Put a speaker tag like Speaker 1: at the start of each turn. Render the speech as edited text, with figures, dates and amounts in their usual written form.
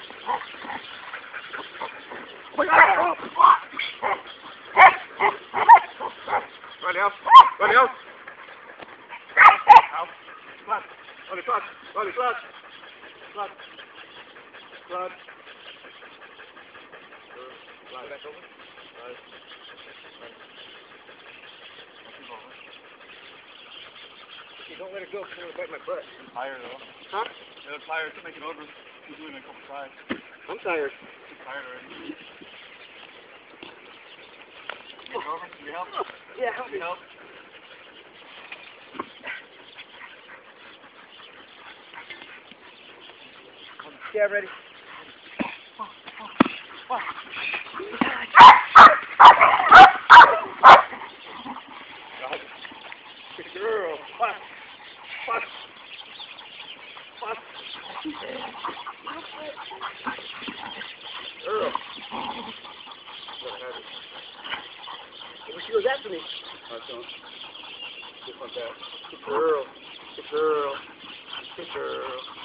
Speaker 1: Right now. Right now. Clutch. On the clutch. On the clutch. Clutch. Clutch. Slide back over. Slide. Okay, don't let it go because I'm going to bite my butt.
Speaker 2: I'm tired though.
Speaker 1: Huh?
Speaker 2: Yeah, I'm tired. To make it over. Keep doing it a couple times.
Speaker 1: I'm tired.
Speaker 2: I'm tired already. Get it over? Can you help?
Speaker 1: Yeah, help
Speaker 2: Can
Speaker 1: me.
Speaker 2: you help?
Speaker 1: Yeah, ready. Good girl. Fuck. Fuck. Fuck. Girl. I wish she was after me.
Speaker 2: Just like that.
Speaker 1: Good girl. Good girl. Good girl.